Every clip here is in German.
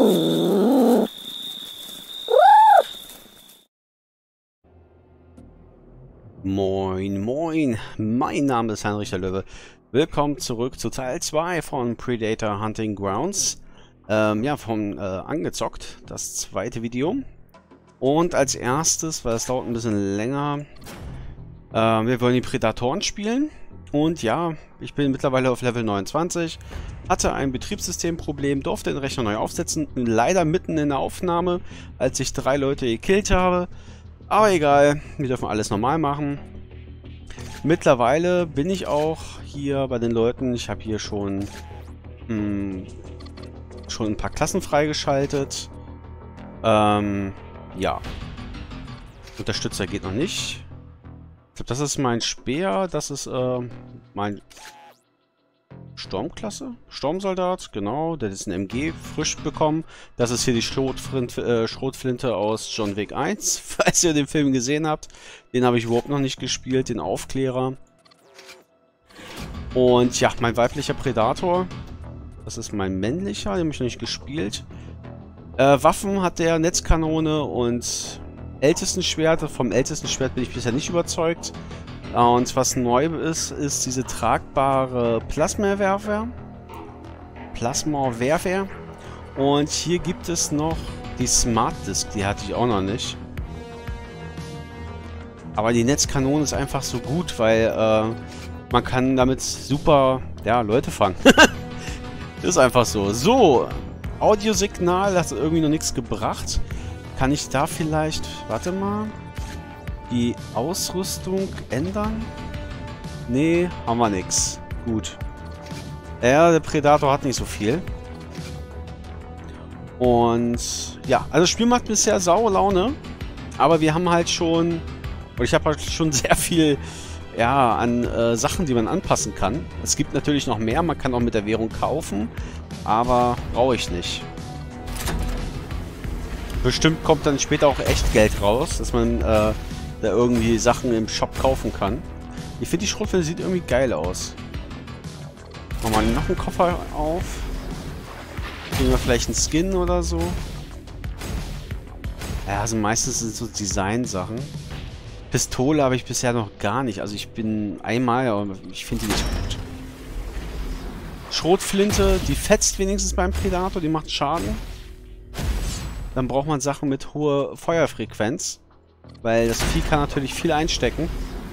Moin, moin, mein Name ist Heinrich der Löwe. Willkommen zurück zu Teil 2 von Predator Hunting Grounds. Angezockt, das zweite Video. Und als erstes, weil es dauert ein bisschen länger, wir wollen die Predatoren spielen. Und ja, ich bin mittlerweile auf Level 29, hatte ein Betriebssystemproblem, durfte den Rechner neu aufsetzen, leider mitten in der Aufnahme, als ich 3 Leute gekillt habe. Aber egal, wir dürfen alles normal machen. Mittlerweile bin ich auch hier bei den Leuten. Ich habe hier schon ein paar Klassen freigeschaltet. Ja. Unterstützer geht noch nicht. Ich glaube, das ist mein Speer. Das ist mein Sturmklasse? Sturmsoldat, genau. Der ist ein MG frisch bekommen. Das ist hier die Schrotflinte aus John Wick 1. Falls ihr den Film gesehen habt. Den habe ich überhaupt noch nicht gespielt. Den Aufklärer. Und ja, mein weiblicher Predator. Das ist mein männlicher. Den habe ich noch nicht gespielt. Waffen hat der Netzkanone und ältesten Schwert. Vom ältesten Schwert bin ich bisher nicht überzeugt. Und was neu ist, ist diese tragbare Plasmawerfer. Und hier gibt es noch die Smart Disk, die hatte ich auch noch nicht. Aber die Netzkanone ist einfach so gut, weil man kann damit super, ja, Leute fangen. Ist einfach so. So, Audiosignal hat irgendwie noch nichts gebracht. Kann ich da vielleicht, warte mal, die Ausrüstung ändern? Nee, haben wir nix. Gut. Ja, der Predator hat nicht so viel. Und ja, also das Spiel macht bisher sau Laune. Aber wir haben halt schon, oder ich habe halt schon sehr viel, ja, an Sachen, die man anpassen kann. Es gibt natürlich noch mehr, man kann auch mit der Währung kaufen. Aber brauche ich nicht. Bestimmt kommt dann später auch echt Geld raus, dass man da irgendwie Sachen im Shop kaufen kann. Ich finde, die Schrotflinte sieht irgendwie geil aus. Machen wir noch einen Koffer auf. Kriegen wir vielleicht einen Skin oder so. Ja, also meistens sind so Design-Sachen. Pistole habe ich bisher noch gar nicht. Also ich bin einmal, aber ich finde die nicht gut. Schrotflinte, die fetzt wenigstens beim Predator, die macht Schaden. Dann braucht man Sachen mit hoher Feuerfrequenz. Weil das Vieh kann natürlich viel einstecken.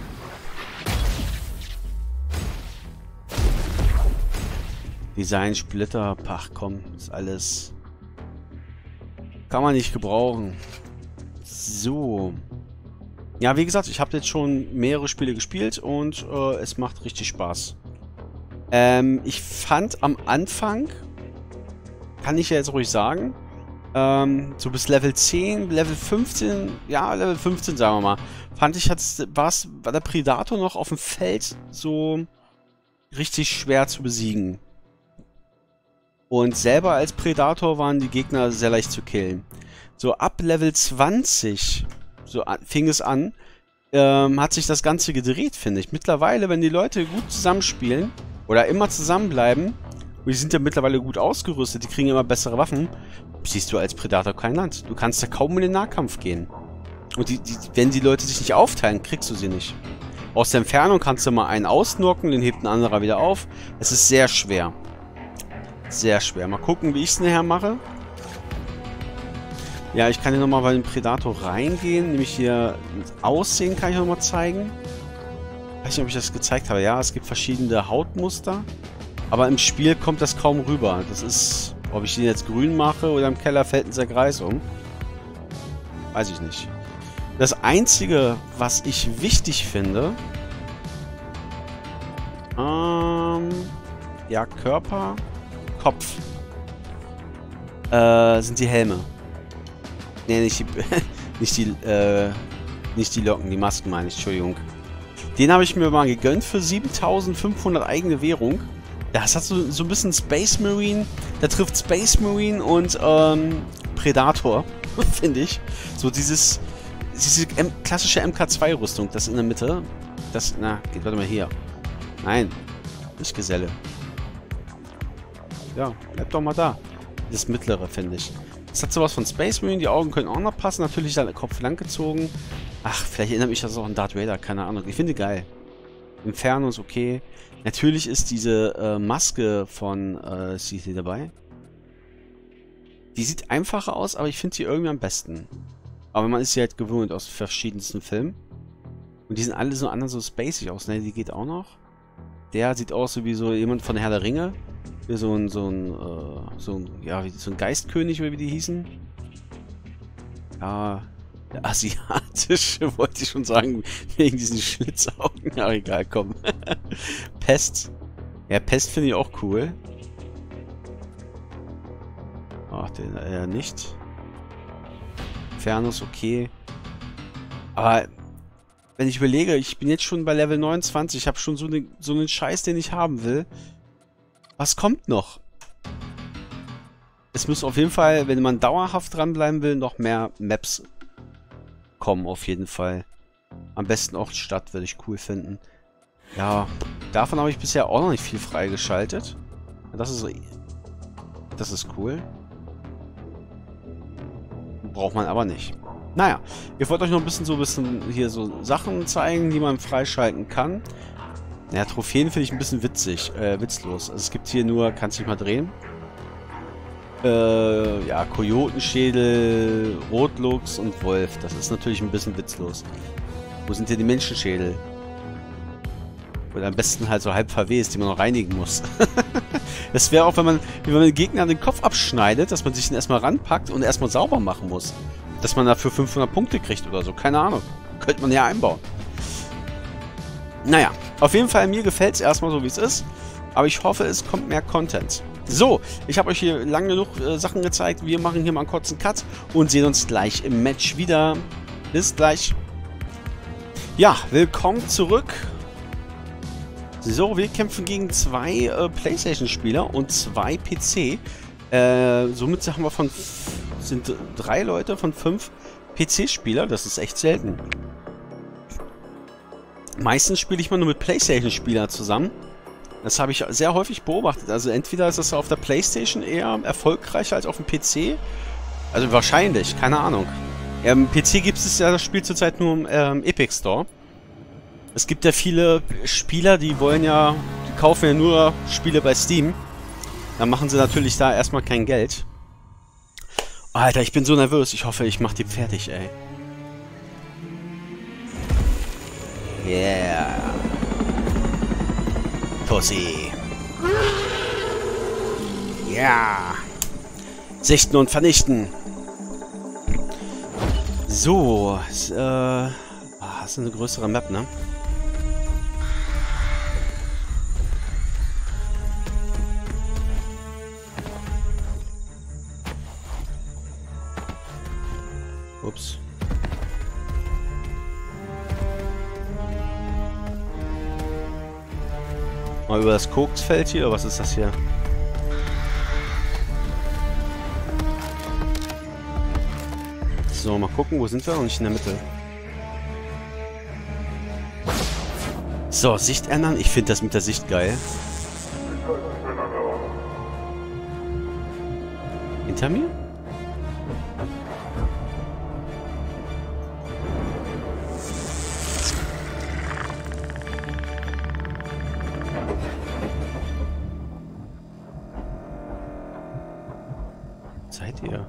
Design, Splitter, Pach, komm, ist alles... Kann man nicht gebrauchen. So. Ja, wie gesagt, ich habe jetzt schon mehrere Spiele gespielt und es macht richtig Spaß. Ich fand am Anfang, kann ich ja jetzt ruhig sagen, so bis Level 10, Level 15, ja, Level 15 sagen wir mal, fand ich, war der Predator noch auf dem Feld so richtig schwer zu besiegen. Und selber als Predator waren die Gegner sehr leicht zu killen. So ab Level 20, so fing es an, hat sich das Ganze gedreht, finde ich. Mittlerweile, wenn die Leute gut zusammenspielen oder immer zusammenbleiben, und die sind ja mittlerweile gut ausgerüstet, die kriegen immer bessere Waffen, siehst du als Predator kein Land. Du kannst ja kaum in den Nahkampf gehen. Und wenn die Leute sich nicht aufteilen, kriegst du sie nicht. Aus der Entfernung kannst du mal einen ausnocken, den hebt ein anderer wieder auf. Es ist sehr schwer. Sehr schwer. Mal gucken, wie ich es nachher mache. Ja, ich kann hier nochmal bei dem Predator reingehen. Nämlich hier das Aussehen kann ich nochmal zeigen. Ich weiß nicht, ob ich das gezeigt habe. Ja, es gibt verschiedene Hautmuster. Aber im Spiel kommt das kaum rüber. Das ist, ob ich den jetzt grün mache oder im Keller fällt ein Kreis um. Weiß ich nicht. Das Einzige, was ich wichtig finde... ja, Körper, Kopf. Sind die Helme. Ne, nicht die Locken, die Masken meine ich, Entschuldigung. Den habe ich mir mal gegönnt für 7500 eigene Währung. Das hat so ein bisschen Space Marine. Da trifft Space Marine und Predator, finde ich. So diese klassische MK2-Rüstung, das in der Mitte. Das, geht, warte mal hier. Nein, nicht Geselle. Ja, bleib doch mal da. Das mittlere, finde ich. Das hat sowas von Space Marine. Die Augen können auch noch passen. Natürlich dann der Kopf langgezogen. Ach, vielleicht erinnert mich das auch an Darth Vader. Keine Ahnung. Ich finde die geil. Inferno ist okay. Natürlich ist diese Maske von ist die hier dabei. Die sieht einfacher aus, aber ich finde sie irgendwie am besten. Aber man ist sie halt gewöhnt aus verschiedensten Filmen. Und die sind alle so anders so spacig aus. Ne, die geht auch noch. Der sieht aus so wie so jemand von Herr der Ringe. Wie so ein Geistkönig, oder wie die hießen. Ja, der asiatische, wollte ich schon sagen, wegen diesen Schlitzaugen. Ja, egal, komm. Pest. Ja, Pest finde ich auch cool. Ach, den eher nicht. Infernus, okay. Aber wenn ich überlege, ich bin jetzt schon bei Level 29, ich habe schon so einen Scheiß, den ich haben will. Was kommt noch? Es muss auf jeden Fall, wenn man dauerhaft dranbleiben will, noch mehr Maps kommen, auf jeden Fall. Am besten auch Stadt, würde ich cool finden. Ja, davon habe ich bisher auch noch nicht viel freigeschaltet. Das ist cool. Braucht man aber nicht. Naja, ich wollte euch noch ein bisschen hier so Sachen zeigen, die man freischalten kann. Ja, Trophäen finde ich ein bisschen witzlos. Also es gibt hier nur, kannst dich mal drehen. Ja, Kojotenschädel, Rotluchs und Wolf. Das ist natürlich ein bisschen witzlos. Wo sind hier die Menschenschädel? Oder am besten halt so halb verwest, die man noch reinigen muss. Das wäre auch, wenn man den Gegner den Kopf abschneidet, dass man sich den erstmal ranpackt und erstmal sauber machen muss. Dass man dafür 500 Punkte kriegt oder so. Keine Ahnung. Könnte man ja einbauen. Naja, auf jeden Fall, mir gefällt es erstmal so, wie es ist. Aber ich hoffe, es kommt mehr Content. So, ich habe euch hier lang genug Sachen gezeigt. Wir machen hier mal einen kurzen Cut und sehen uns gleich im Match wieder. Bis gleich. Ja, willkommen zurück. So, wir kämpfen gegen 2 PlayStation-Spieler und 2 PC. Somit haben wir sind 3 Leute von 5 PC-Spieler. Das ist echt selten. Meistens spiele ich mal nur mit PlayStation-Spielern zusammen. Das habe ich sehr häufig beobachtet. Also entweder ist das auf der PlayStation eher erfolgreicher als auf dem PC. Also wahrscheinlich, keine Ahnung. Im PC gibt es ja das Spiel zurzeit nur im Epic Store. Es gibt ja viele Spieler, die kaufen ja nur Spiele bei Steam. Dann machen sie natürlich da erstmal kein Geld. Alter, ich bin so nervös. Ich hoffe, ich mache die fertig, ey. Yeah. Pussy. Ja. Yeah. Sichten und vernichten. So. Das ist eine größere Map, ne? Ups. Mal über das Koksfeld hier, oder was ist das hier? So, mal gucken, wo sind wir? Und nicht in der Mitte. So, Sicht ändern. Ich finde das mit der Sicht geil. Hinter mir? Seid ihr?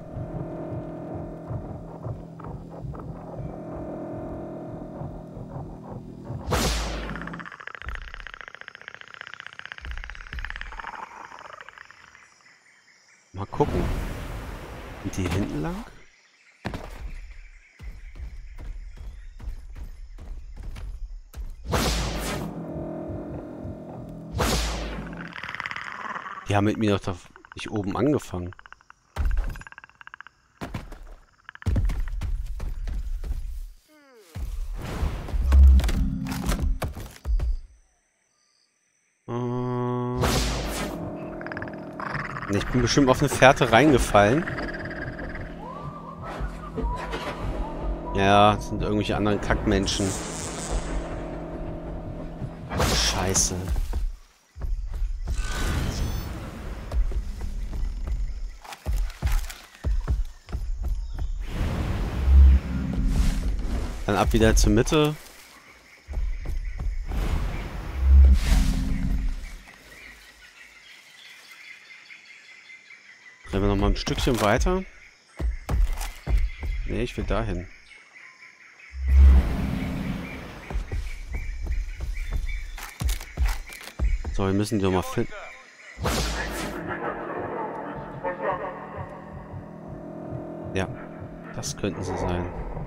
Mal gucken. Sind die hinten lang? Die haben mit mir doch nicht oben angefangen. Ich bin bestimmt auf eine Fährte reingefallen. Ja, das sind irgendwelche anderen Kackmenschen. Scheiße. Dann ab wieder zur Mitte. Drehen wir nochmal ein Stückchen weiter. Nee, ich will dahin. So, wir müssen die doch mal finden. Ja, das könnten sie sein.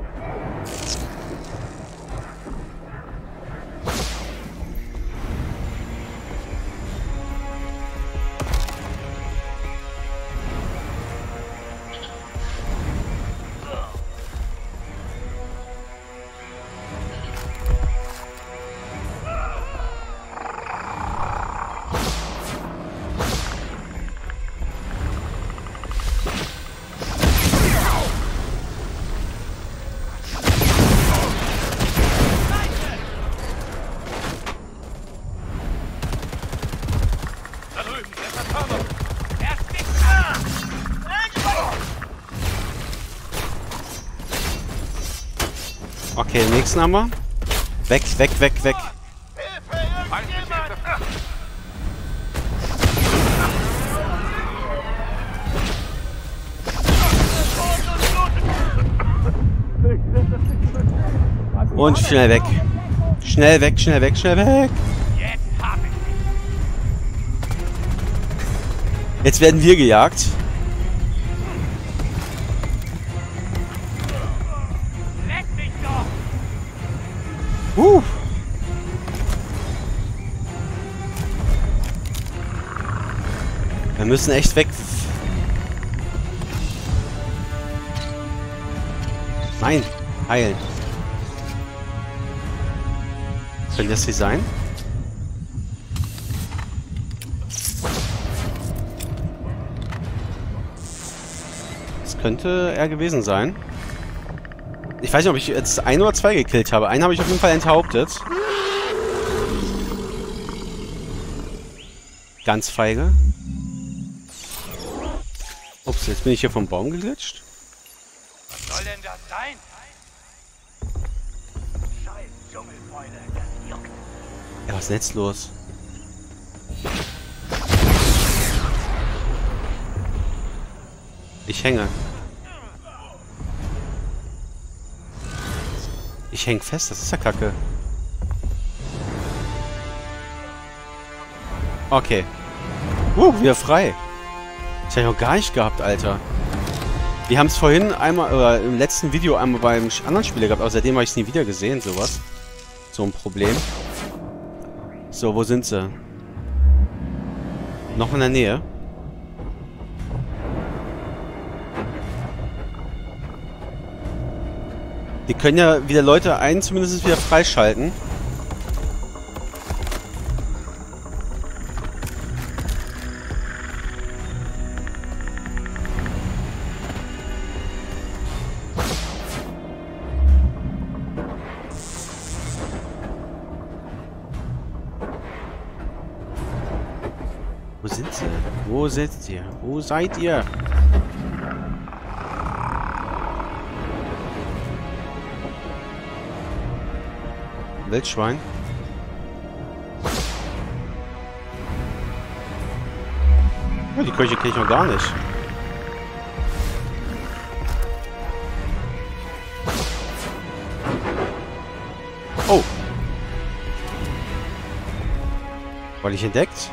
Okay, den nächsten haben wir. Weg, weg, weg, weg. Und schnell weg. Schnell weg, schnell weg, schnell weg. Jetzt werden wir gejagt. Wir müssen echt weg. Nein, heilen. Könnte das hier sein? Das könnte er gewesen sein. Ich weiß nicht, ob ich jetzt 1 oder 2 gekillt habe. Einen habe ich auf jeden Fall enthauptet. Ganz feige. Ups, jetzt bin ich hier vom Baum geglitscht. Was soll denn das sein? Scheiß Dschungelfäule, das juckt. Ja, was ist denn jetzt los? Ich hänge. Ich häng fest, das ist ja kacke. Okay. Wieder frei. Das habe ich noch gar nicht gehabt, Alter. Wir haben es vorhin einmal, oder im letzten Video einmal beim anderen Spieler gehabt, aber seitdem habe ich es nie wieder gesehen, sowas. So ein Problem. So, wo sind sie? Noch in der Nähe. Die können ja wieder Leute zumindest wieder freischalten. Wo sind sie? Wo sitzt ihr? Wo seid ihr? Wildschwein. Oh, die Kirche kenne ich noch gar nicht. Oh. War ich entdeckt?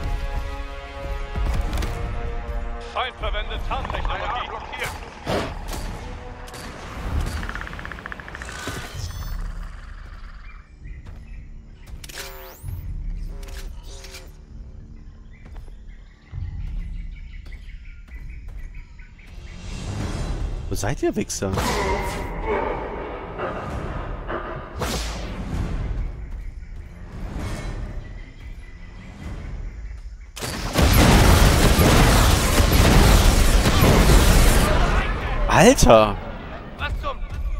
Feind verwendet Tarntechnologie. Blockiert. Wo seid ihr, Wichser? Alter! Was zum...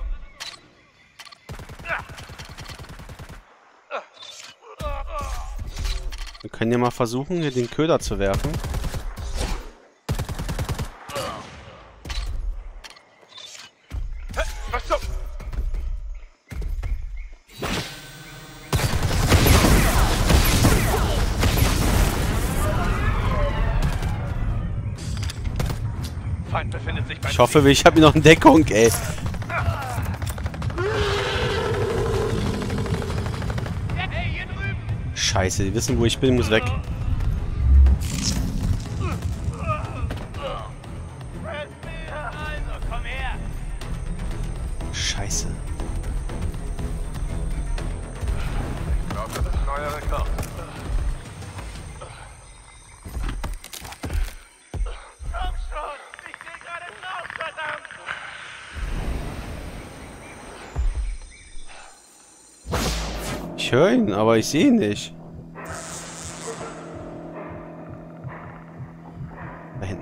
Wir können ja mal versuchen, hier den Köder zu werfen. Was zum... Feind befindet sich bei Ich hoffe, ich habe noch eine Deckung, ey. Hey, hier drüben! Scheiße, die wissen, wo ich bin, muss weg. Also, komm her! Scheiße. Ich glaube, das ist ein neuer Rekord. Komm schon! Ich stehe gerade drauf, verdammt! Ich höre ihn, aber ich sehe ihn nicht. Da hinten.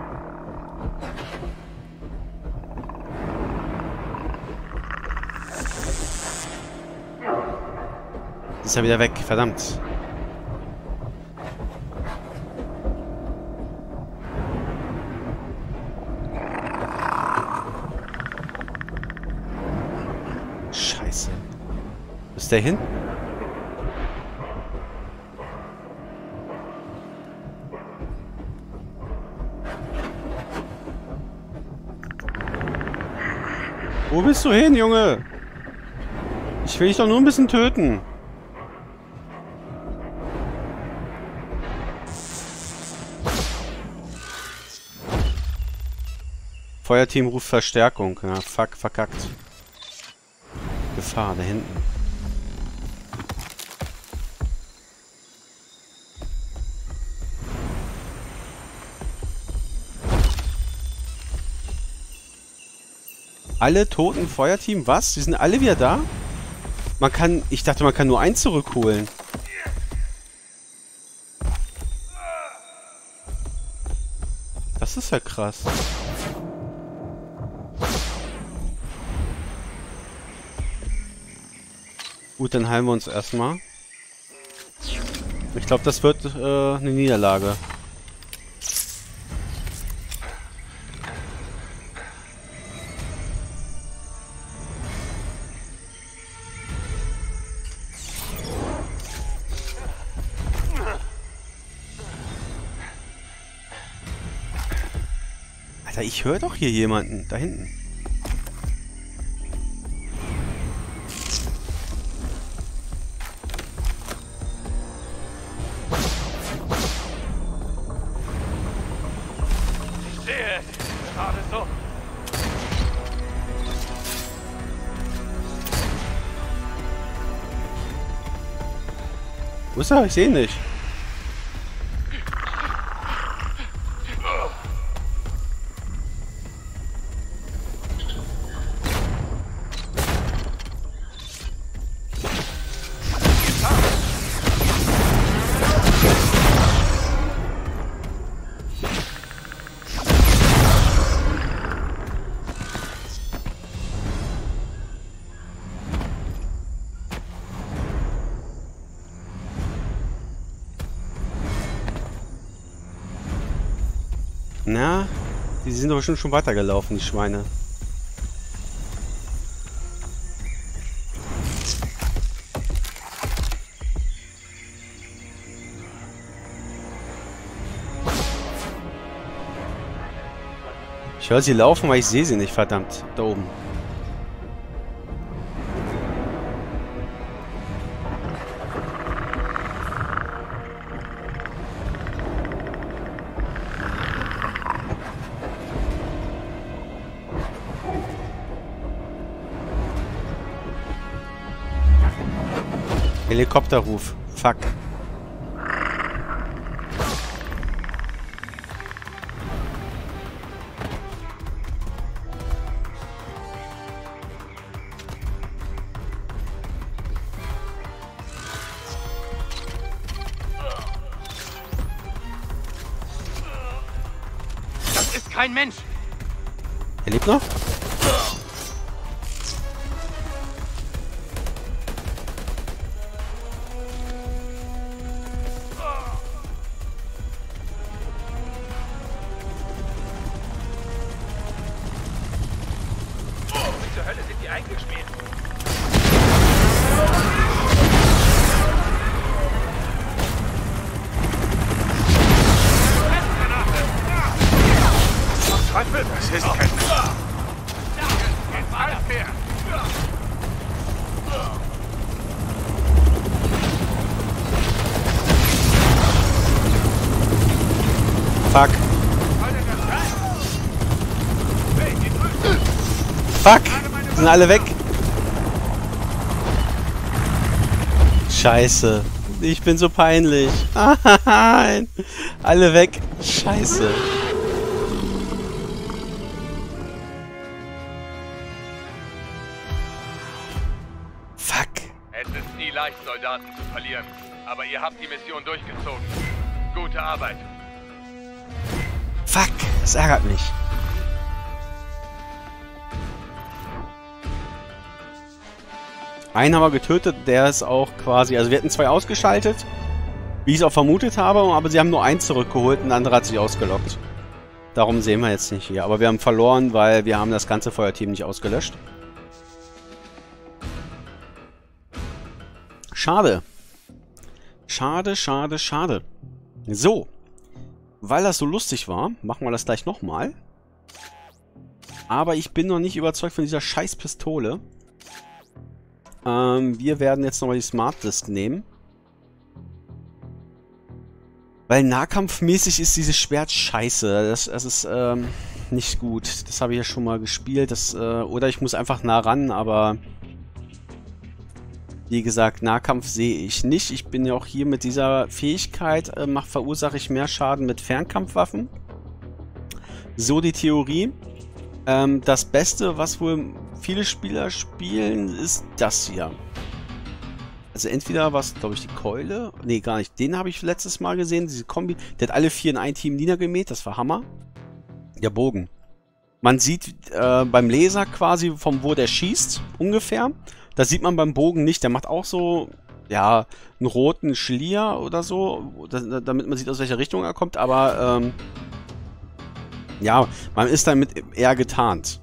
Ist er wieder weg, verdammt. Scheiße. Wo ist der hin? Wo bist du hin, Junge? Ich will dich doch nur ein bisschen töten. Feuerteam ruft Verstärkung. Ja, fuck, verkackt. Gefahr, da hinten. Alle toten Feuerteam? Was? Die sind alle wieder da? Man kann... Ich dachte, man kann nur einen zurückholen. Das ist ja krass. Gut, dann heilen wir uns erstmal. Ich glaube, das wird eine Niederlage. Alter, ich höre doch hier jemanden. Da hinten. Ich sehe es. Gerade so. Wo ist er? Ich sehe ihn nicht. Na, die sind doch bestimmt schon weitergelaufen, die Schweine. Ich höre sie laufen, aber ich sehe sie nicht, verdammt. Da oben. Helikopterruf. Fuck. Das ist kein Mensch. Er lebt noch? Wie zur Hölle sind die eingeschmiert? Was wird das? Ist kein... Jetzt alles mehr. Fuck. Fuck! Sind alle weg. Scheiße. Ich bin so peinlich. Nein. Alle weg. Scheiße. Fuck. Es ist nie leicht, Soldaten zu verlieren. Aber ihr habt die Mission durchgezogen. Gute Arbeit. Fuck. Das ärgert mich. Einen haben wir getötet, der ist auch quasi... Also wir hatten 2 ausgeschaltet, wie ich es auch vermutet habe, aber sie haben nur 1 zurückgeholt und der andere hat sich ausgelockt. Darum sehen wir jetzt nicht hier. Aber wir haben verloren, weil wir haben das ganze Feuerteam nicht ausgelöscht. Schade. Schade, schade, schade. So. Weil das so lustig war, machen wir das gleich nochmal. Aber ich bin noch nicht überzeugt von dieser scheiß Pistole. Wir werden jetzt nochmal die Smart Disk nehmen. Weil nahkampfmäßig ist dieses Schwert scheiße. Das ist nicht gut. Das habe ich ja schon mal gespielt. Oder ich muss einfach nah ran, aber... Wie gesagt, Nahkampf sehe ich nicht. Ich bin ja auch hier mit dieser Fähigkeit, verursache ich mehr Schaden mit Fernkampfwaffen. So die Theorie. Das Beste, was wohl viele Spieler spielen, ist das hier. Also entweder was, glaube ich, die Keule. Nee, gar nicht. Den habe ich letztes Mal gesehen. Diese Kombi. Der hat alle 4 in ein Team niedergemäht. Das war Hammer. Der Bogen. Man sieht beim Laser quasi, von wo der schießt, ungefähr. Das sieht man beim Bogen nicht. Der macht auch so, ja, einen roten Schlier oder so, damit man sieht, aus welcher Richtung er kommt. Aber, ja, man ist damit eher getarnt.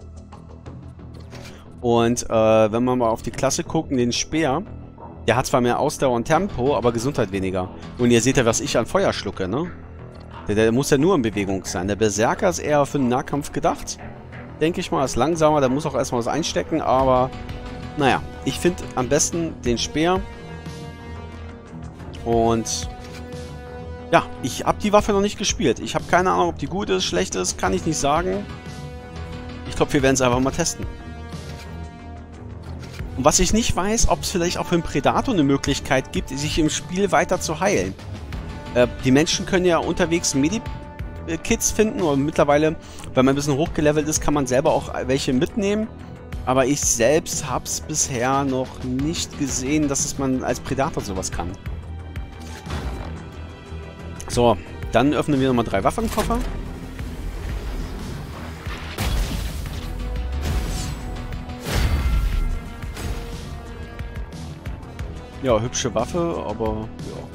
Und wenn man mal auf die Klasse gucken, den Speer, der hat zwar mehr Ausdauer und Tempo, aber Gesundheit weniger. Und ihr seht ja, was ich an Feuer schlucke, ne? Der muss ja nur in Bewegung sein. Der Berserker ist eher für den Nahkampf gedacht. Denke ich mal, ist langsamer, der muss auch erstmal was einstecken, aber naja, ich finde am besten den Speer. Und ja, ich habe die Waffe noch nicht gespielt. Ich habe keine Ahnung, ob die gut ist, schlecht ist, kann ich nicht sagen. Ich glaube, wir werden es einfach mal testen. Und was ich nicht weiß, ob es vielleicht auch für den Predator eine Möglichkeit gibt, sich im Spiel weiter zu heilen. Die Menschen können ja unterwegs Medikits finden, oder mittlerweile, wenn man ein bisschen hochgelevelt ist, kann man selber auch welche mitnehmen. Aber ich selbst habe es bisher noch nicht gesehen, dass man als Predator sowas kann. So, dann öffnen wir nochmal 3 Waffenkoffer. Ja, hübsche Waffe, aber ja.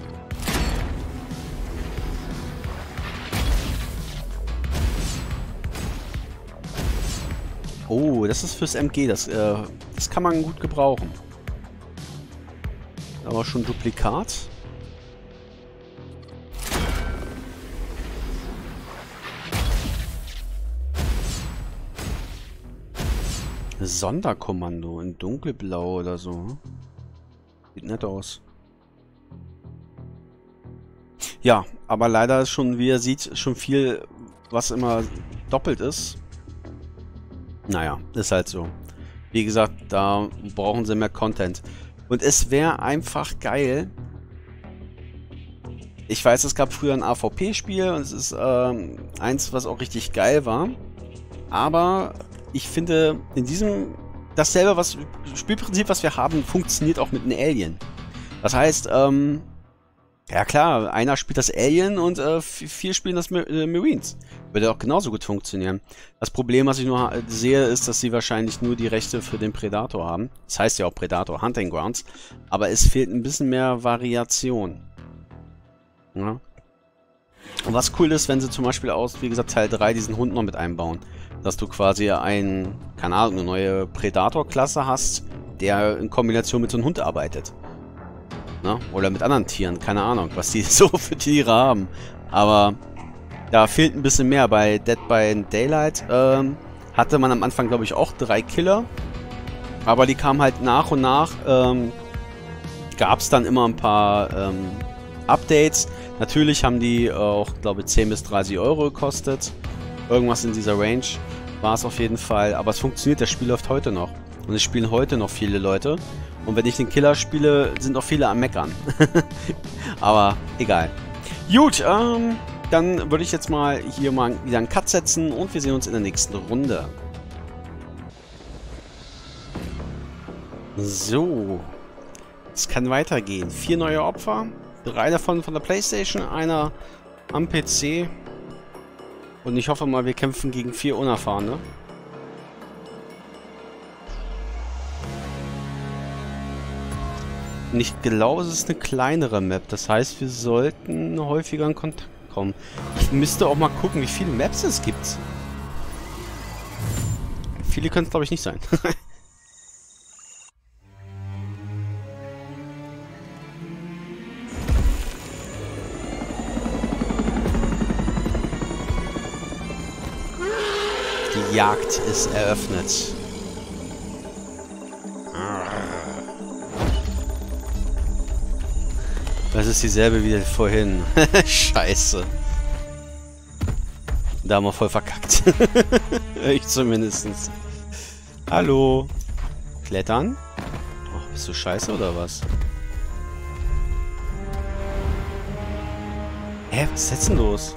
Oh, das ist fürs MG. Das kann man gut gebrauchen. Aber schon Duplikat. Sonderkommando in dunkelblau oder so. Sieht nett aus. Ja, aber leider ist schon, wie ihr seht, schon viel, was immer doppelt ist. Naja, ist halt so. Wie gesagt, da brauchen sie mehr Content. Und es wäre einfach geil. Ich weiß, es gab früher ein AVP-Spiel und es ist eins, was auch richtig geil war. Aber ich finde, in diesem dasselbe Spielprinzip, was wir haben, funktioniert auch mit einem Alien. Das heißt, ja klar, einer spielt das Alien und 4 spielen das Marines. Würde auch genauso gut funktionieren. Das Problem, was ich nur sehe, ist, dass sie wahrscheinlich nur die Rechte für den Predator haben. Das heißt ja auch Predator Hunting Grounds. Aber es fehlt ein bisschen mehr Variation. Ja. Und was cool ist, wenn sie zum Beispiel aus, wie gesagt, Teil 3 diesen Hund noch mit einbauen. Dass du quasi keine Ahnung, eine neue Predator-Klasse hast, der in Kombination mit so einem Hund arbeitet. Na? Oder mit anderen Tieren, keine Ahnung, was die so für Tiere haben. Aber Da fehlt ein bisschen mehr. Bei Dead by Daylight hatte man am Anfang, glaube ich, auch 3 Killer. Aber die kamen halt nach und nach. Gab es dann immer ein paar Updates. Natürlich haben die auch, glaube ich, 10 bis 30 Euro gekostet. Irgendwas in dieser Range war es auf jeden Fall. Aber es funktioniert, das Spiel läuft heute noch. Und es spielen heute noch viele Leute. Und wenn ich den Killer spiele, sind auch viele am Meckern. Aber egal. Gut, dann würde ich jetzt mal hier mal wieder einen Cut setzen und wir sehen uns in der nächsten Runde. So. Es kann weitergehen. 4 neue Opfer. 3 davon von der PlayStation, einer am PC. Und ich hoffe mal, wir kämpfen gegen 4 Unerfahrene. Und ich glaube, es ist eine kleinere Map. Das heißt, wir sollten häufiger in Kontakt kommen. Ich müsste auch mal gucken, wie viele Maps es gibt. Viele können es, glaube ich, nicht sein. Die Jagd ist eröffnet. Das ist dieselbe wie vorhin. Scheiße. Da haben wir voll verkackt. Ich zumindest. Hallo. Klettern? Ach, bist du scheiße oder was? Hä, was ist jetzt denn los?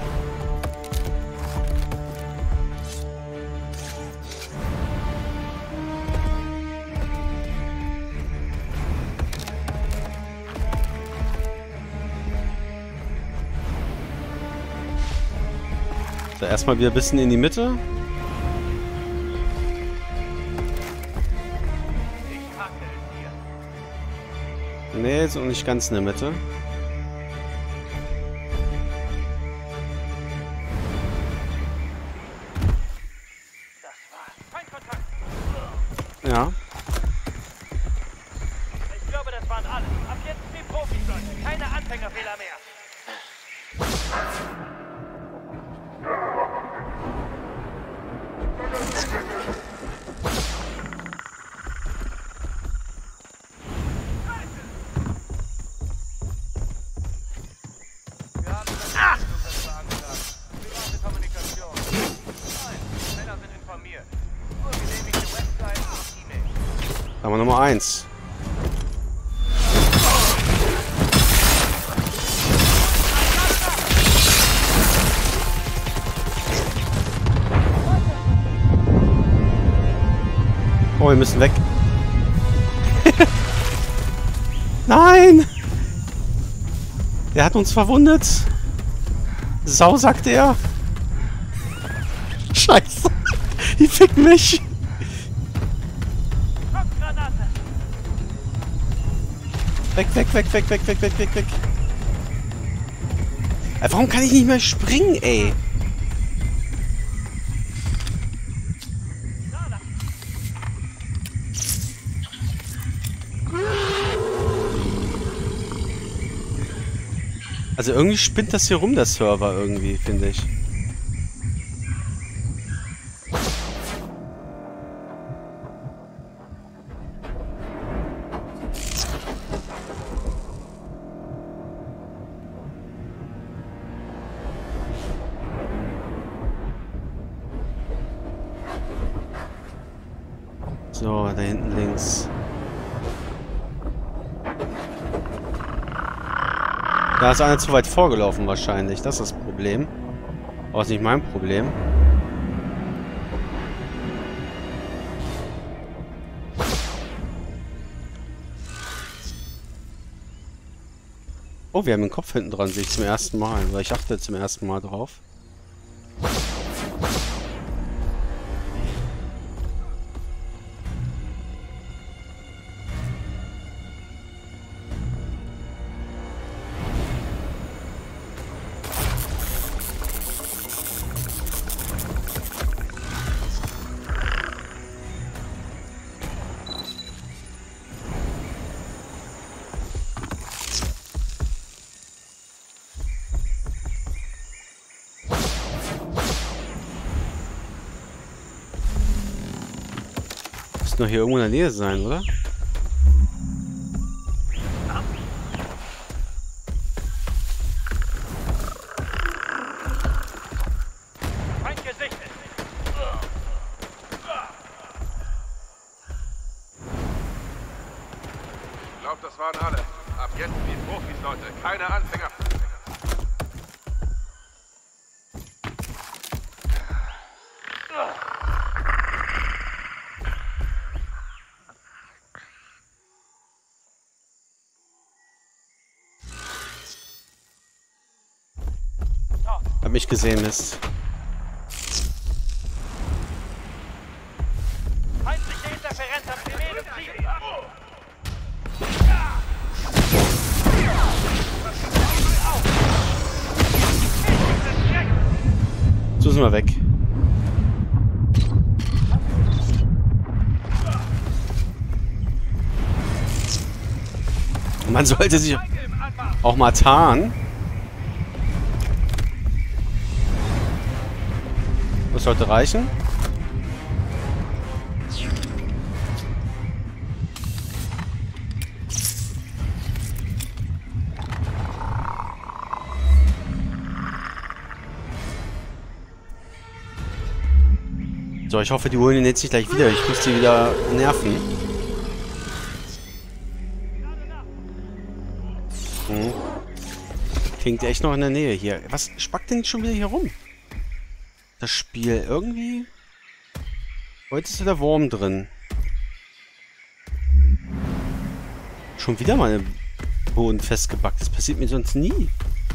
So, erstmal wieder ein bisschen in die Mitte. Nee, so nicht ganz in der Mitte. Ja. Ich glaube, das waren alle. Ab jetzt wie Profis, Leute. Keine Anfängerfehler mehr. Haben wir Nummer 1. Oh, wir müssen weg. Nein! Der hat uns verwundet. Sau, sagt er. Scheiße. Die ficken mich. Weg, weg, weg, weg, weg, weg, weg, weg, weg. Warum kann ich nicht mehr springen, ey? Also irgendwie spinnt das hier rum, der Server irgendwie, finde ich. So, da hinten links. Da ist einer zu weit vorgelaufen wahrscheinlich. Das ist das Problem. Aber ist nicht mein Problem. Oh, wir haben den Kopf hinten dran, sehe ich zum ersten Mal. Weil ich achte zum ersten Mal drauf. müssten doch hier irgendwo in der Nähe sein, oder? Feind gesichtet. Ich glaube, das waren alle. Ab jetzt wie Profis, Leute. Keine Anfänger. Hab mich gesehen, Mist. Feindliche Interferenz am primären Ziel. So sind wir weg. Man sollte sich auch mal tarnen. Das sollte reichen. So, ich hoffe, die holen ihn jetzt nicht gleich wieder. Ich muss die wieder nerven. Klingt echt noch in der Nähe hier. Was spackt denn schon wieder hier rum? Das Spiel irgendwie... Heute ist der Wurm drin. Schon wieder mal im Boden festgebackt. Das passiert mir sonst nie.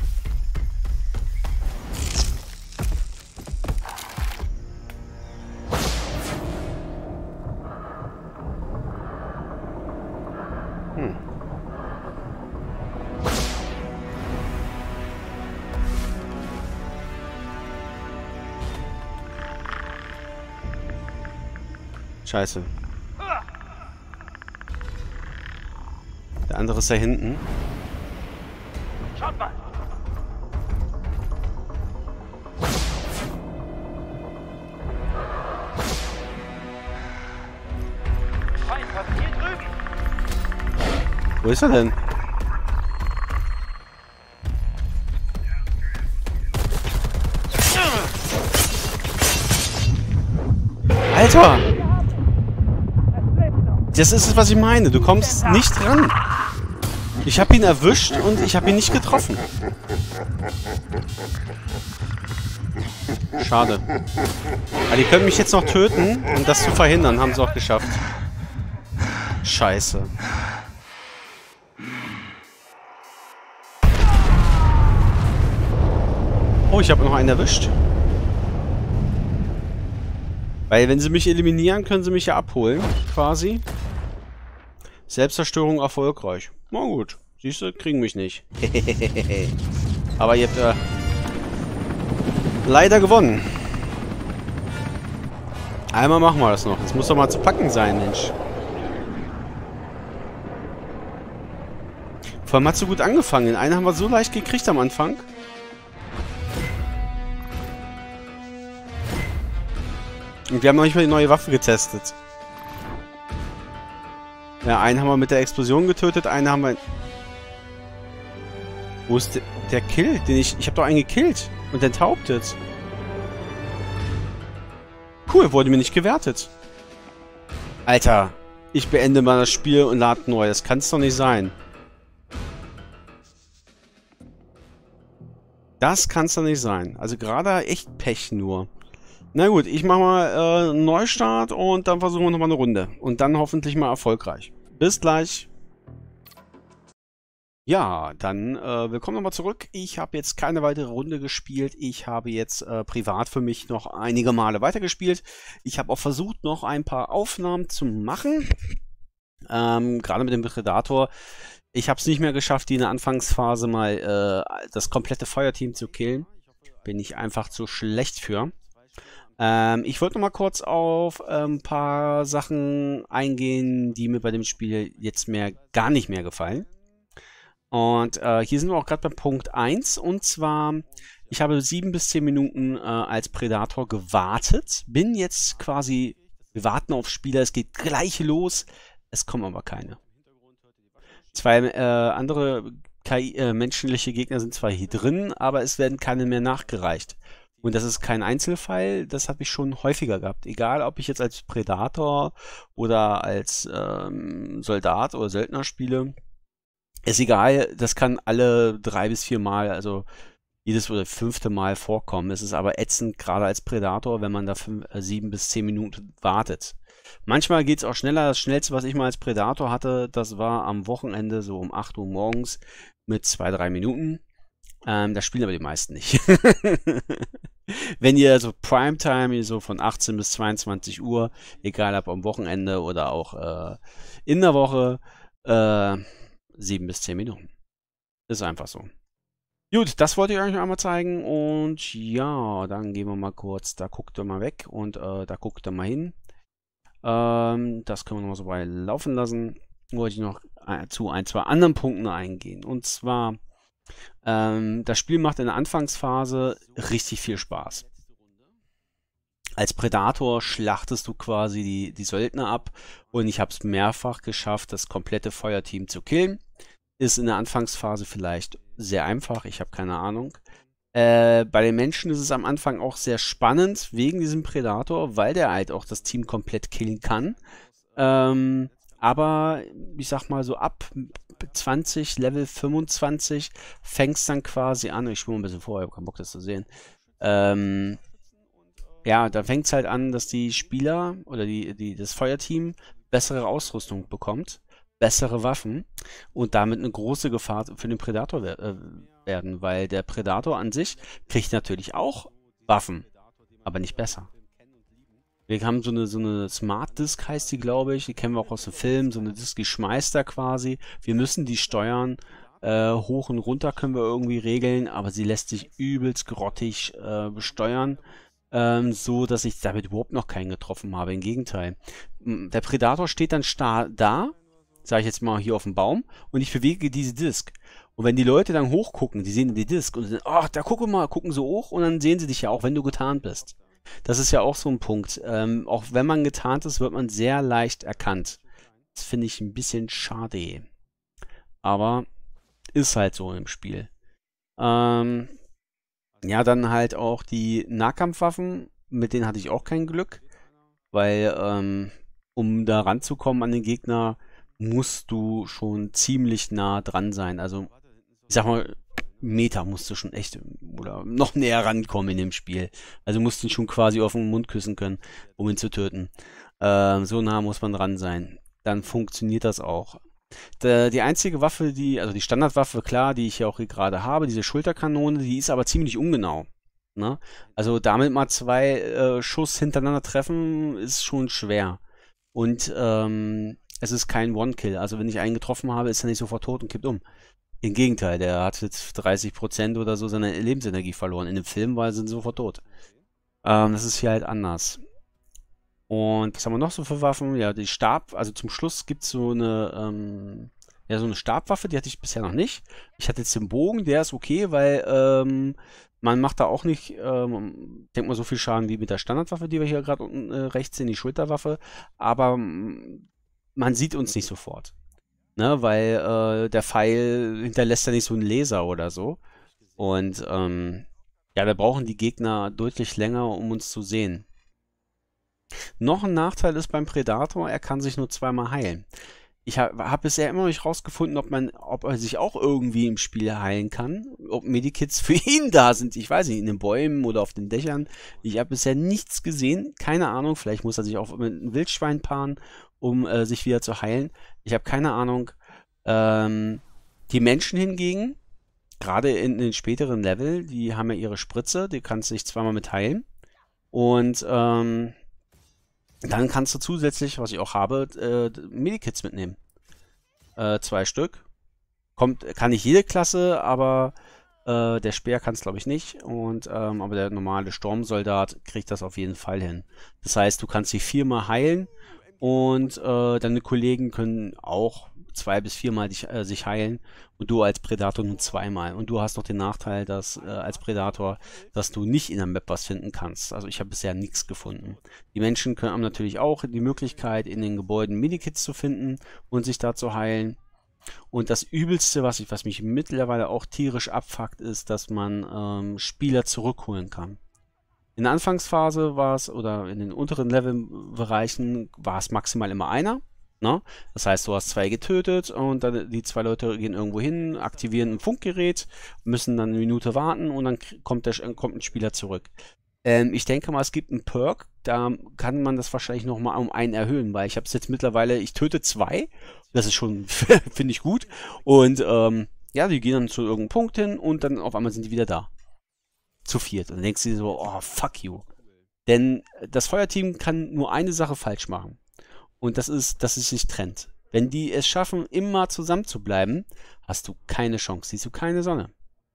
Scheiße. Der andere ist da hinten. Schaut mal. Feind, was hier drüben? Wo ist er denn? Alter! Das ist es, was ich meine. Du kommst nicht ran. Ich habe ihn erwischt und ich habe ihn nicht getroffen. Schade. Aber die können mich jetzt noch töten, um das zu verhindern. Haben sie auch geschafft. Scheiße. Oh, ich habe noch einen erwischt. Weil wenn sie mich eliminieren, können sie mich ja abholen, quasi. Selbstzerstörung erfolgreich. Na gut, siehst du, kriegen mich nicht. Aber ihr habt leider gewonnen. Einmal machen wir das noch. Das muss doch mal zu packen sein, Mensch. Vor allem hat es so gut angefangen. Den einen haben wir so leicht gekriegt am Anfang. Und wir haben noch nicht mal die neue Waffe getestet. Ja, einen haben wir mit der Explosion getötet, einen haben wir... Wo ist der Kill? Den ich habe doch einen gekillt und enthauptet. Cool, wurde mir nicht gewertet. Alter, ich beende mal das Spiel und lade neu. Das kann es doch nicht sein. Das kann es doch nicht sein. Also gerade echt Pech nur. Na gut, ich mache mal einen Neustart und dann versuchen wir nochmal eine Runde. Und dann hoffentlich mal erfolgreich. Bis gleich. Ja, dann willkommen nochmal zurück. Ich habe jetzt keine weitere Runde gespielt. Ich habe jetzt privat für mich noch einige Male weitergespielt. Ich habe auch versucht, noch ein paar Aufnahmen zu machen. Gerade mit dem Predator. Ich habe es nicht mehr geschafft, die in der Anfangsphase mal das komplette Feuerteam zu killen. Bin ich einfach zu schlecht für. Ich wollte noch mal kurz auf ein paar Sachen eingehen, die mir bei dem Spiel jetzt gar nicht mehr gefallen. Und hier sind wir auch gerade beim Punkt 1. Und zwar, ich habe 7 bis 10 Minuten als Predator gewartet. Bin jetzt quasi Wir warten auf Spieler, es geht gleich los. Es kommen aber keine. Zwei andere menschliche Gegner sind zwar hier drin, aber es werden keine mehr nachgereicht. Und das ist kein Einzelfall, das habe ich schon häufiger gehabt. Egal, ob ich jetzt als Predator oder als Soldat oder Söldner spiele. Ist egal, das kann alle 3 bis 4 Mal, also jedes oder 5. Mal vorkommen. Es ist aber ätzend, gerade als Predator, wenn man da 7 bis 10 Minuten wartet. Manchmal geht es auch schneller. Das schnellste, was ich mal als Predator hatte, das war am Wochenende so um 8 Uhr morgens mit 2, 3 Minuten. Das spielen aber die meisten nicht. Wenn ihr so Primetime, so von 18 bis 22 Uhr, egal ob am Wochenende oder auch in der Woche, 7 bis 10 Minuten. Ist einfach so. Gut, das wollte ich euch noch einmal zeigen und ja, dann gehen wir mal kurz, da guckt ihr mal weg und da guckt ihr mal hin. Das können wir noch mal so weit laufen lassen. Wollte ich noch zu ein, zwei anderen Punkten eingehen. Und zwar, das Spiel macht in der Anfangsphase richtig viel Spaß. Als Predator schlachtest du quasi die Söldner ab und ich habe es mehrfach geschafft, das komplette Feuerteam zu killen. Ist in der Anfangsphase vielleicht sehr einfach, ich habe keine Ahnung. Bei den Menschen ist es am Anfang auch sehr spannend, wegen diesem Predator, weil der halt auch das Team komplett killen kann. Aber ich sag mal so ab 20, Level 25 fängt es dann quasi an. Ich schwimme ein bisschen vor, ich habe keinen Bock, das zu sehen. Ja, da fängt es halt an, dass die Spieler oder das Feuerteam bessere Ausrüstung bekommt, bessere Waffen und damit eine große Gefahr für den Predator werden, weil der Predator an sich kriegt natürlich auch Waffen, aber nicht besser. Wir haben so eine Smart Disk, heißt die, glaube ich, die kennen wir auch aus dem Film, so eine Disk, die schmeißt er quasi. Wir müssen die steuern, hoch und runter können wir irgendwie regeln, aber sie lässt sich übelst grottig besteuern. So, dass ich damit überhaupt noch keinen getroffen habe. Im Gegenteil. Der Predator steht dann da, sage ich jetzt mal hier auf dem Baum, und ich bewege diese Disk. Und wenn die Leute dann hochgucken, die sehen die Disk und sagen, ach, da gucken sie hoch und dann sehen sie dich ja auch, wenn du getarnt bist. Das ist ja auch so ein Punkt. Auch wenn man getarnt ist, wird man sehr leicht erkannt. Das finde ich ein bisschen schade. Aber ist halt so im Spiel. Ja, dann halt auch die Nahkampfwaffen, mit denen hatte ich auch kein Glück, weil um da ranzukommen an den Gegner, musst du schon ziemlich nah dran sein. Also ich sag mal, Meter musst du schon echt oder noch näher rankommen in dem Spiel. Also musst du ihn schon quasi auf den Mund küssen können, um ihn zu töten. So nah muss man dran sein. Dann funktioniert das auch. Die einzige Waffe, also die Standardwaffe, klar, die ich ja auch hier gerade habe, diese Schulterkanone, die ist aber ziemlich ungenau. Ne? Also damit mal 2 Schuss hintereinander treffen, ist schon schwer. Und es ist kein One-Kill. Also wenn ich einen getroffen habe, ist er nicht sofort tot und kippt um. Im Gegenteil, der hat jetzt 30% oder so seine Lebensenergie verloren. In dem Film war er sofort tot. Das ist hier halt anders. Und was haben wir noch so für Waffen? Ja, die also zum Schluss gibt es so eine Stabwaffe, die hatte ich bisher noch nicht. Ich hatte jetzt den Bogen, der ist okay, weil man macht da auch nicht, denk mal, so viel Schaden wie mit der Standardwaffe, die wir hier gerade unten rechts sehen, die Schulterwaffe. Aber man sieht uns nicht sofort. Ne, weil der Pfeil hinterlässt ja nicht so einen Laser oder so. Und ja, wir brauchen die Gegner deutlich länger, um uns zu sehen. Noch ein Nachteil ist beim Predator, er kann sich nur 2-mal heilen. Ich hab bisher immer noch nicht rausgefunden, ob er sich auch irgendwie im Spiel heilen kann. Ob Medikits für ihn da sind. Ich weiß nicht, in den Bäumen oder auf den Dächern. Ich habe bisher nichts gesehen. Keine Ahnung. Vielleicht muss er sich auch mit einem Wildschwein paaren, um sich wieder zu heilen. Ich habe keine Ahnung. Die Menschen hingegen, gerade in den späteren Level, die haben ja ihre Spritze. Die kannst du sich 2-mal mit heilen. Und dann kannst du zusätzlich, was ich auch habe, Medikits mitnehmen. 2 Stück. Kann nicht jede Klasse, aber der Speer kann es, glaube ich, nicht. Und aber der normale Sturmsoldat kriegt das auf jeden Fall hin. Das heißt, du kannst dich 4-mal heilen Und deine Kollegen können auch 2 bis 4 Mal sich heilen und du als Predator nur 2 Mal. Und du hast noch den Nachteil, dass als Predator, dass du nicht in der Map was finden kannst. Also ich habe bisher nichts gefunden. Die Menschen haben natürlich auch die Möglichkeit, in den Gebäuden Medikits zu finden und sich da zu heilen. Und das Übelste, was mich mittlerweile auch tierisch abfuckt, ist, dass man Spieler zurückholen kann. In der Anfangsphase war es, oder in den unteren Levelbereichen, war es maximal immer einer. Ne? Das heißt, du hast 2 getötet und dann die 2 Leute gehen irgendwo hin, aktivieren ein Funkgerät, müssen dann eine Minute warten und dann kommt ein Spieler zurück. Ich denke mal, es gibt einen Perk, da kann man das wahrscheinlich nochmal um einen erhöhen, weil ich habe es jetzt mittlerweile, ich töte 2, das ist schon, finde ich gut. Und ja, die gehen dann zu irgendeinem Punkt hin und dann auf einmal sind die wieder da. Zu 4. Und dann denkst du dir so, oh, fuck you. Denn das Feuerteam kann nur eine Sache falsch machen. Und das ist, dass es sich trennt. Wenn die es schaffen, immer zusammen zu bleiben, hast du keine Chance, siehst du keine Sonne.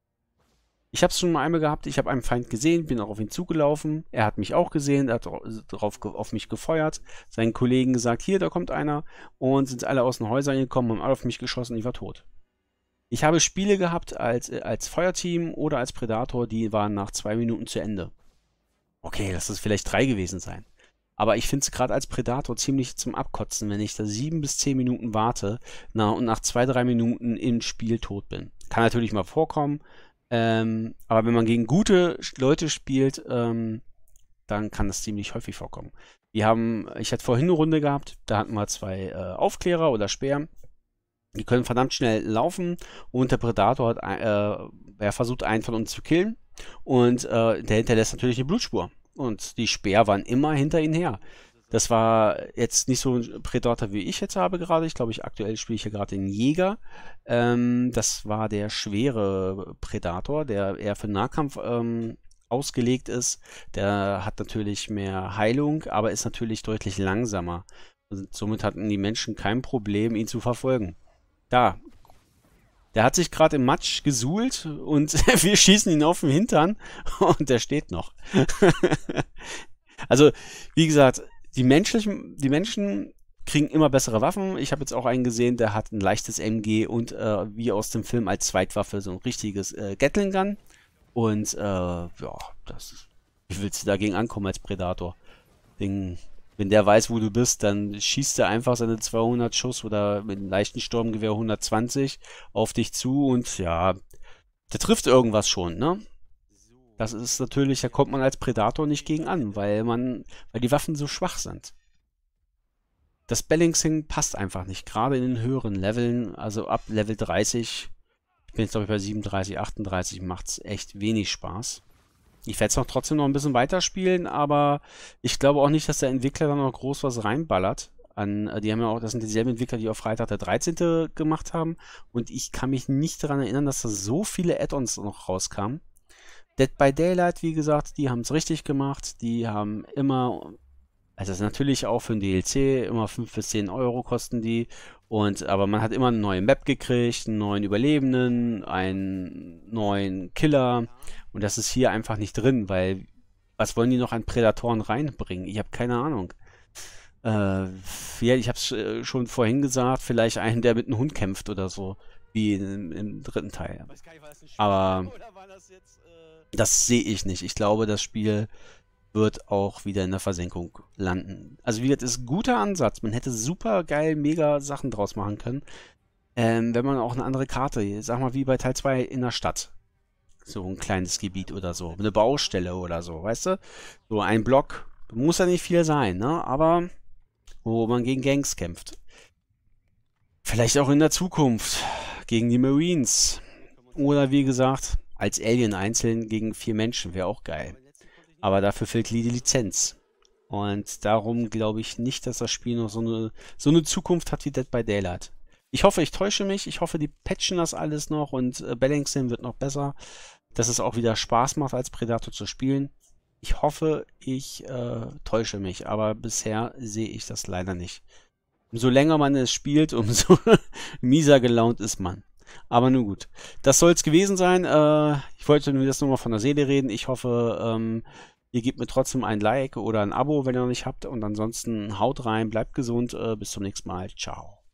Ich habe es schon mal einmal gehabt, ich habe einen Feind gesehen, bin auch auf ihn zugelaufen, er hat mich auch gesehen, er hat auf mich gefeuert, seinen Kollegen gesagt, hier, da kommt einer, und sind alle aus den Häusern gekommen, haben alle auf mich geschossen und ich war tot. Ich habe Spiele gehabt als Feuerteam oder als Predator, die waren nach 2 Minuten zu Ende. Okay, lass es vielleicht 3 gewesen sein. Aber ich finde es gerade als Predator ziemlich zum Abkotzen, wenn ich da 7 bis 10 Minuten warte und nach 2, 3 Minuten im Spiel tot bin. Kann natürlich mal vorkommen, aber wenn man gegen gute Leute spielt, dann kann das ziemlich häufig vorkommen. Ich hatte vorhin eine Runde gehabt, da hatten wir 2 Aufklärer oder Speer. Die können verdammt schnell laufen und der Predator hat versucht, einen von uns zu killen und der hinterlässt natürlich eine Blutspur. Und die Speer waren immer hinter ihnen her. Das war jetzt nicht so ein Predator, wie ich jetzt habe gerade. Ich glaube, aktuell spiele ich hier gerade den Jäger. Das war der schwere Predator, der eher für Nahkampf ausgelegt ist. Der hat natürlich mehr Heilung, aber ist natürlich deutlich langsamer. Und somit hatten die Menschen kein Problem, ihn zu verfolgen. Da. Der hat sich gerade im Matsch gesuhlt und wir schießen ihn auf den Hintern und der steht noch. Also, wie gesagt, die Menschen kriegen immer bessere Waffen. Ich habe jetzt auch einen gesehen, der hat ein leichtes MG und wie aus dem Film als Zweitwaffe so ein richtiges Gatling Gun. Und ja, wie willst du dagegen ankommen als Predator? Wenn der weiß, wo du bist, dann schießt er einfach seine 200 Schuss oder mit einem leichten Sturmgewehr 120 auf dich zu und ja, der trifft irgendwas schon, ne? Das ist natürlich, da kommt man als Predator nicht gegen an, weil die Waffen so schwach sind. Das Balancing passt einfach nicht, gerade in den höheren Leveln, also ab Level 30, ich bin jetzt glaube ich bei 37, 38, macht es echt wenig Spaß. Ich werde es trotzdem noch ein bisschen weiterspielen, aber ich glaube auch nicht, dass der Entwickler da noch groß was reinballert. Die haben ja auch, das sind dieselben Entwickler, die auf Freitag der 13. gemacht haben. Und ich kann mich nicht daran erinnern, dass da so viele Add-ons noch rauskamen. Dead by Daylight, wie gesagt, die haben es richtig gemacht. Die haben immer, also das ist natürlich auch für ein DLC, immer 5 bis 10 Euro kosten die. Aber man hat immer eine neue Map gekriegt, einen neuen Überlebenden, einen neuen Killer. Und das ist hier einfach nicht drin, weil was wollen die noch an Prädatoren reinbringen? Ich habe keine Ahnung. Ja, ich habe es schon vorhin gesagt, vielleicht einen, der mit einem Hund kämpft oder so, wie im 3. Teil. Aber das sehe ich nicht. Ich glaube, das Spiel wird auch wieder in der Versenkung landen. Also wie gesagt, ist ein guter Ansatz. Man hätte super geil, mega Sachen draus machen können. Wenn man auch eine andere Karte, sag mal wie bei Teil 2 in der Stadt. So ein kleines Gebiet oder so. Eine Baustelle oder so, weißt du? So ein Block. Muss ja nicht viel sein, ne? Aber wo man gegen Gangs kämpft. Vielleicht auch in der Zukunft gegen die Marines. Oder wie gesagt, als Alien einzeln gegen 4 Menschen wäre auch geil. Aber dafür fehlt die Lizenz. Und darum glaube ich nicht, dass das Spiel noch so eine Zukunft hat wie Dead by Daylight. Ich hoffe, ich täusche mich. Ich hoffe, die patchen das alles noch und Balancing wird noch besser. Dass es auch wieder Spaß macht, als Predator zu spielen. Ich hoffe, ich täusche mich. Aber bisher sehe ich das leider nicht. Umso länger man es spielt, umso mieser gelaunt ist man. Aber nun gut. Das soll es gewesen sein. Ich wollte mir das nur mal von der Seele reden. Ich hoffe, Ihr gebt mir trotzdem ein Like oder ein Abo, wenn ihr noch nicht habt. Und ansonsten haut rein, bleibt gesund. Bis zum nächsten Mal. Ciao.